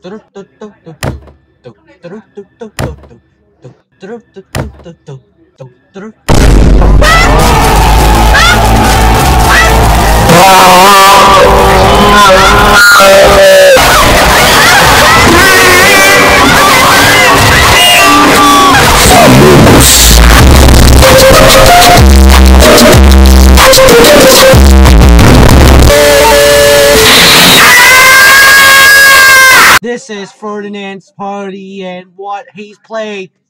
This is Ferdinand's party and what he's played.